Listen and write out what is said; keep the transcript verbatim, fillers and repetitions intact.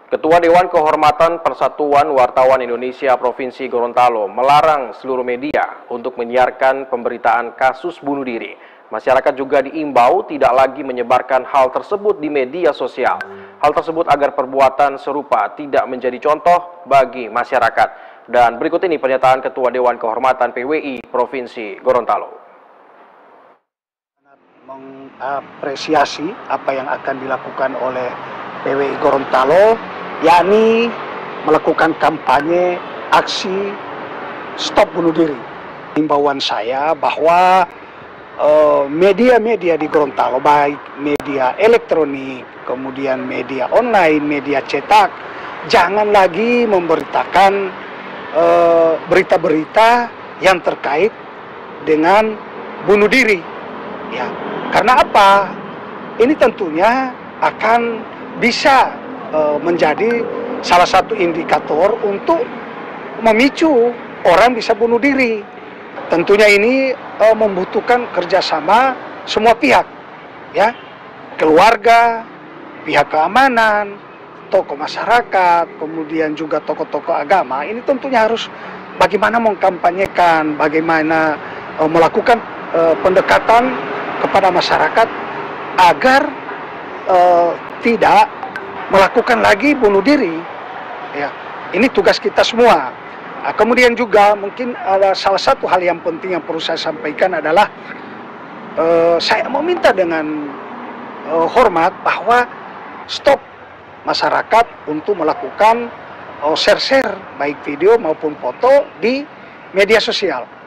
Ketua Dewan Kehormatan Persatuan Wartawan Indonesia Provinsi Gorontalo melarang seluruh media untuk menyiarkan pemberitaan kasus bunuh diri. Masyarakat juga diimbau tidak lagi menyebarkan hal tersebut di media sosial. Hal tersebut agar perbuatan serupa tidak menjadi contoh bagi masyarakat. Dan berikut ini pernyataan Ketua Dewan Kehormatan P W I Provinsi Gorontalo. Mengapresiasi apa yang akan dilakukan oleh P W I Gorontalo, yakni melakukan kampanye aksi stop bunuh diri. Himbauan saya bahwa media-media uh, di Gorontalo, baik media elektronik, kemudian media online, media cetak, jangan lagi memberitakan berita-berita uh, yang terkait dengan bunuh diri. Ya, karena apa? Ini tentunya akan bisa uh, menjadi salah satu indikator untuk memicu orang bisa bunuh diri. Tentunya ini uh, membutuhkan kerjasama semua pihak, ya, keluarga, pihak keamanan, tokoh masyarakat, kemudian juga tokoh-tokoh agama. Ini tentunya harus bagaimana mengkampanyekan, bagaimana uh, melakukan uh, pendekatan kepada masyarakat agar uh, tidak melakukan lagi bunuh diri. Ya, ini tugas kita semua. Nah, kemudian juga mungkin ada salah satu hal yang penting yang perlu saya sampaikan adalah uh, saya meminta dengan uh, hormat bahwa stop masyarakat untuk melakukan share-share uh, baik video maupun foto di media sosial.